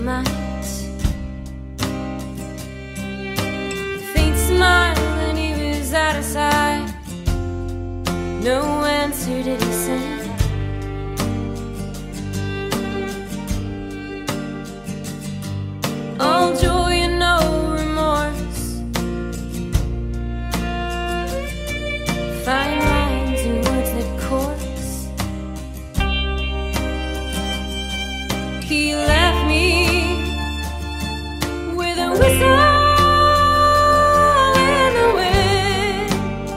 might. Faint smile and he was out of sight. No answer did he send. All joy and no remorse. Fine lines and words that course. He left me with a whistle in the wind.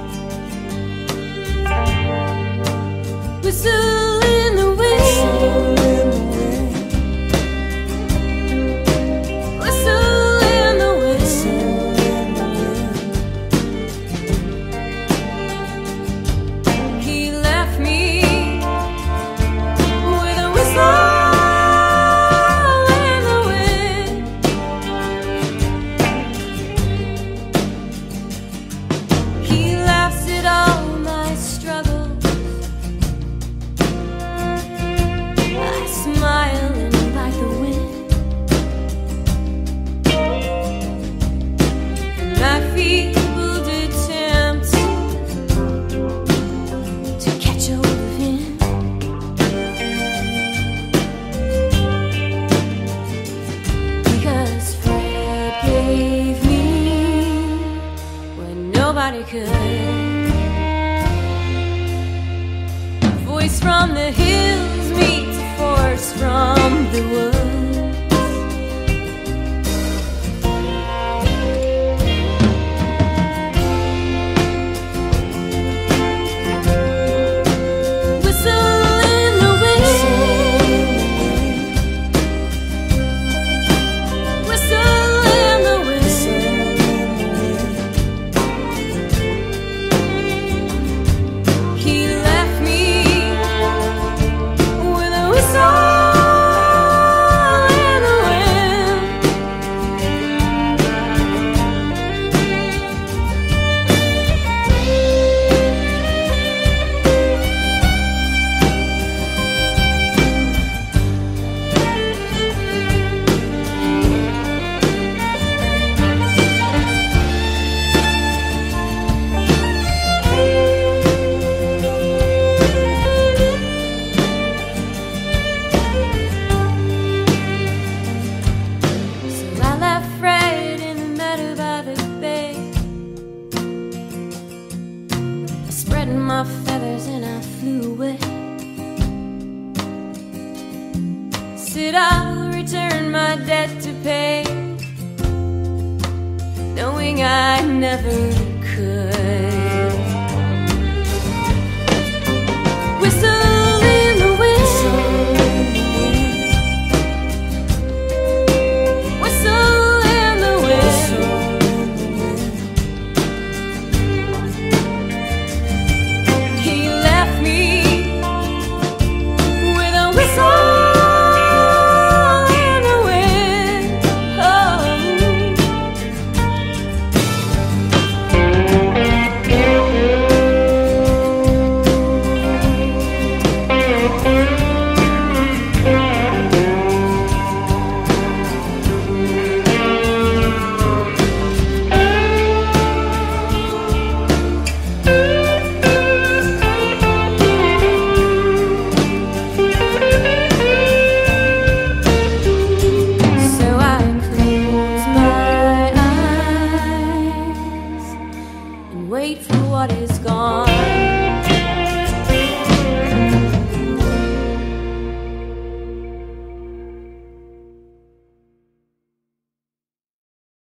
Whistle in the wind. Nobody could. A voice from the hills meets a force from the woods. Spreading my feathers and I flew away. Said I'll return my debt to pay, knowing I never